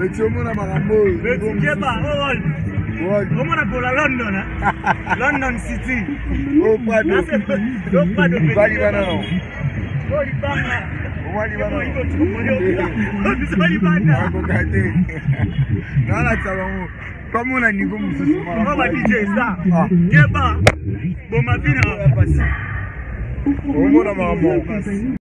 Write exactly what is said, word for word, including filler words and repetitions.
Mais tu mon amarambo. Mais tu sais pas, oh, comment on appelle à London, hein? London City. Oh, pas de. Oh, pas de. Pas de banane. Oh, il parle là. Oh, il va là. Oh, il va là. Non, là, ça va. Comme on a niveau, monsieur. On va D J ça. Tiens pas. Bon, ma fille, on va passer. Au moins, on va passer.